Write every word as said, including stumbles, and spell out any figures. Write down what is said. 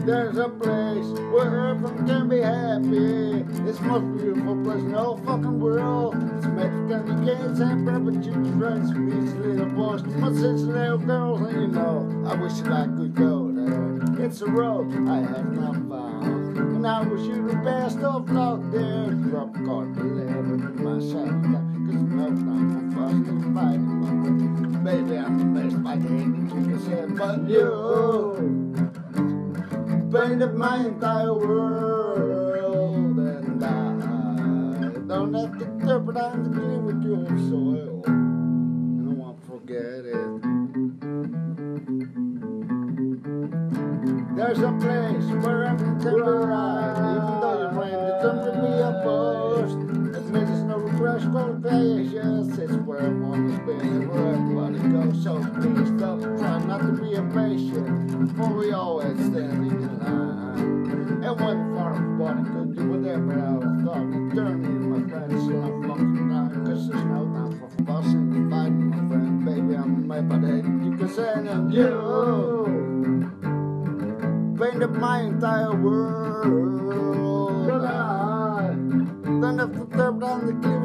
There's a place where everyone can be happy. It's the most beautiful place in the whole fucking world. It's Mexican, you can't say but you friends with these little boys. My six little girls, and you know, I wish that I could go there. It's a road I have not found, and I wish you the best of luck there. Drop a card, deliver to my side, cause no time for us to fight. Baby, I'm the best by the end, you can say, but you painted my entire world, and I don't have to jeopardize the dream with your soil, and I won't forget it. There's a place where everything can be right, even though your friend is under me opposed. Admit there's no regrets, qualifications. It's where I want to spend and where everybody goes. So please don't try not to be impatient, for we always standing in line. And when far everybody could do whatever I was thought, to turn me my friends till I'm fucking dying. Cause there's no time for fussing and fighting, my friend. Baby, I'm a bad head, you can say that you painted my entire world. But I don't have to turn down the